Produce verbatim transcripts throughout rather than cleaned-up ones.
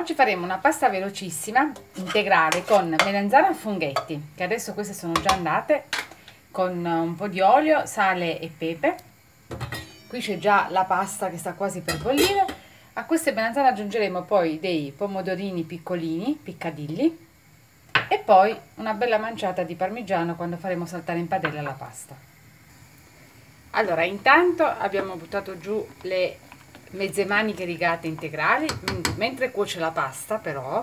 Oggi faremo una pasta velocissima, integrale, con melanzane e funghetti, che adesso queste sono già andate, con un po' di olio, sale e pepe. Qui c'è già la pasta che sta quasi per bollire. A queste melanzane aggiungeremo poi dei pomodorini piccolini, piccadilli, e poi una bella manciata di parmigiano quando faremo saltare in padella la pasta. Allora, intanto abbiamo buttato giù le mezze maniche rigate integrali. Mentre cuoce la pasta, però,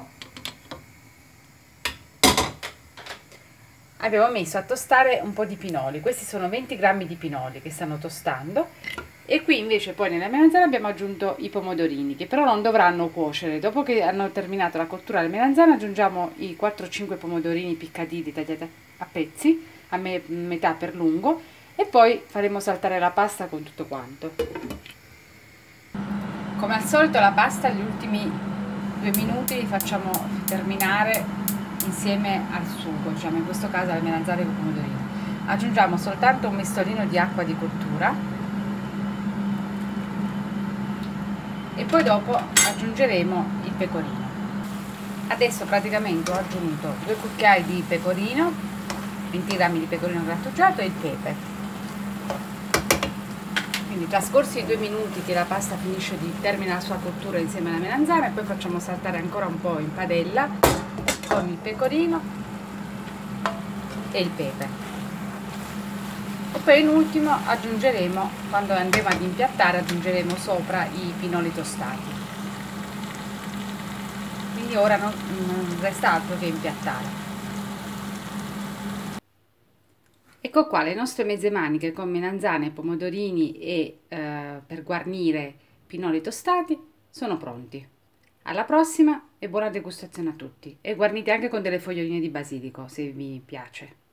abbiamo messo a tostare un po' di pinoli. Questi sono venti grammi di pinoli che stanno tostando, e qui invece poi nella melanzana abbiamo aggiunto i pomodorini, che però non dovranno cuocere. Dopo che hanno terminato la cottura delle melanzane aggiungiamo i quattro cinque pomodorini piccadilli tagliati a pezzi, a me metà per lungo, e poi faremo saltare la pasta con tutto quanto. Come al solito la pasta gli ultimi due minuti li facciamo terminare insieme al sugo, diciamo in questo caso alle melanzane con pomodorini. Aggiungiamo soltanto un mestolino di acqua di cottura e poi dopo aggiungeremo il pecorino. Adesso praticamente ho aggiunto due cucchiai di pecorino, venti grammi di pecorino grattugiato, e il pepe. Quindi trascorsi i due minuti che la pasta finisce di termina la sua cottura insieme alla melanzana, e poi facciamo saltare ancora un po' in padella con il pecorino e il pepe. E poi in ultimo aggiungeremo, quando andremo ad impiattare, aggiungeremo sopra i pinoli tostati. Quindi ora non, non resta altro che impiattare. Ecco qua le nostre mezze maniche con melanzane, pomodorini e eh, per guarnire pinoli tostati sono pronti. Alla prossima e buona degustazione a tutti, e guarnite anche con delle foglioline di basilico se vi piace.